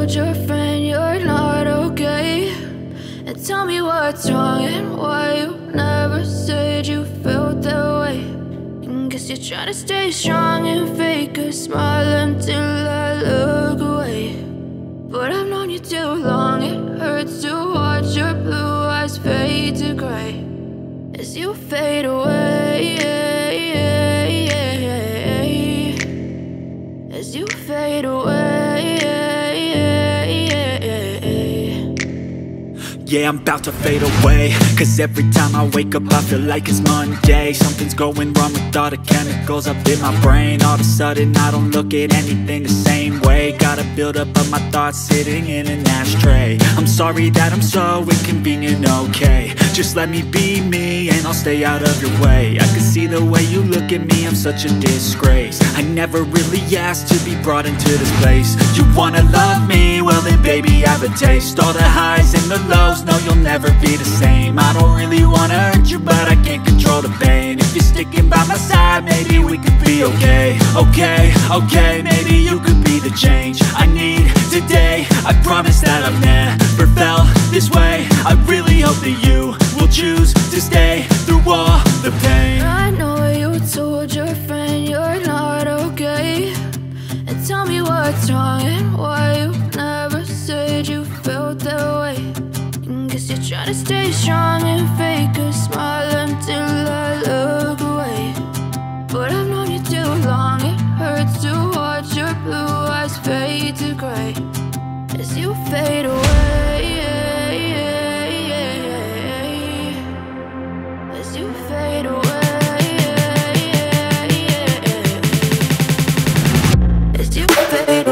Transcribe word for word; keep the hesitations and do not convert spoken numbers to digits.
told your friend you're not okay, and tell me what's wrong and why you never said you felt that way. And guess you're trying to stay strong and fake a smile until I look away. But I've known you too long, it hurts to watch your blue eyes fade to gray as you fade away, as you fade away. Yeah, I'm about to fade away, cause every time I wake up I feel like it's Monday. Something's going wrong with all the chemicals up in my brain. All of a sudden I don't look at anything the same way. Gotta build up of my thoughts sitting in an ashtray. I'm sorry that I'm so inconvenient, okay. Just let me be me and I'll stay out of your way. I can see the way you look at me, I'm such a disgrace. I never really asked to be brought into this place. You wanna love me? Well then baby, have a taste. All the highs and the lows, no, you'll never be the same. I don't really wanna hurt you, but I can't control the pain. If you're sticking by my side, maybe we could be okay. Okay, okay, maybe you could be the change I need today. I promise that I've never felt this way. I really hope that you will choose to stay through all the pain. I know you told your friend you're not okay, and tell me what's wrong and why you never said you felt that way. Guess you're trying to stay strong and fake a smile until I look away. But I've known you too long, it hurts to watch your blue eyes fade to gray as you fade away, as you fade away, as you fade away.